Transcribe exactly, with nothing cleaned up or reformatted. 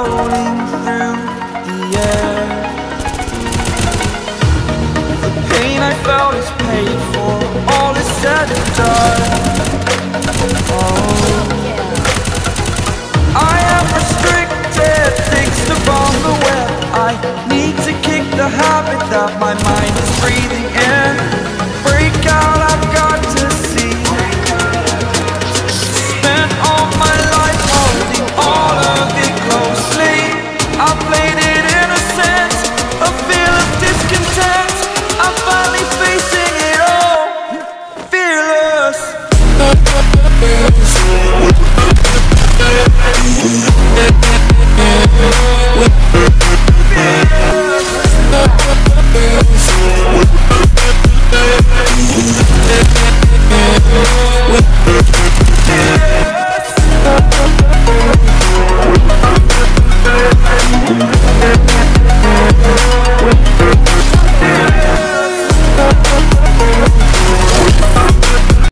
floating through the air. The pain I felt is paid for, all is said and done. Oh, I am restricted, fixed upon the web. I need to kick the habit that my